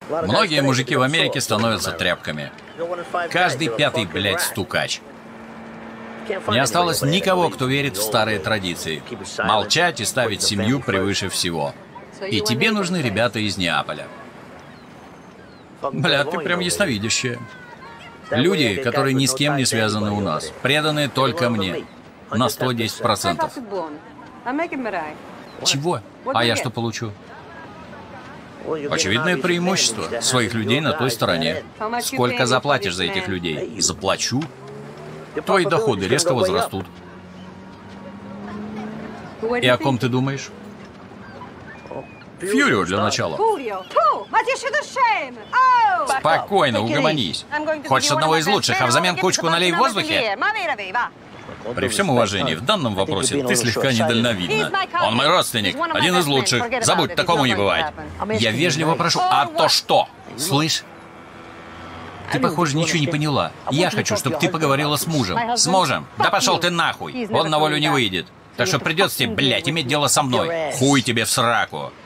Многие мужики в Америке становятся тряпками. Каждый пятый, блядь, стукач. Не осталось никого, кто верит в старые традиции. Молчать и ставить семью превыше всего. И тебе нужны ребята из Неаполя. Бля, ты прям ясновидящая. Люди, которые ни с кем не связаны у нас. Преданные только мне. На 110%. Чего? А я что получу? Очевидное преимущество своих людей на той стороне. Сколько заплатишь за этих людей? Заплачу. Твои доходы резко возрастут. И о ком ты думаешь? Фьюрио для начала. Спокойно, угомонись. Хочешь одного из лучших, а взамен кучку налей в воздухе? При всем уважении, в данном вопросе ты слегка недальновидна. Он мой родственник, один из лучших. Забудь, такому не бывает. Я вежливо прошу, а то что? Слышь? Ты, похоже, ничего не поняла. Я хочу, чтобы ты поговорила с мужем. С мужем? Да пошел ты нахуй. Он на волю не выйдет. Так что придется тебе, блядь, иметь дело со мной. Хуй тебе в сраку.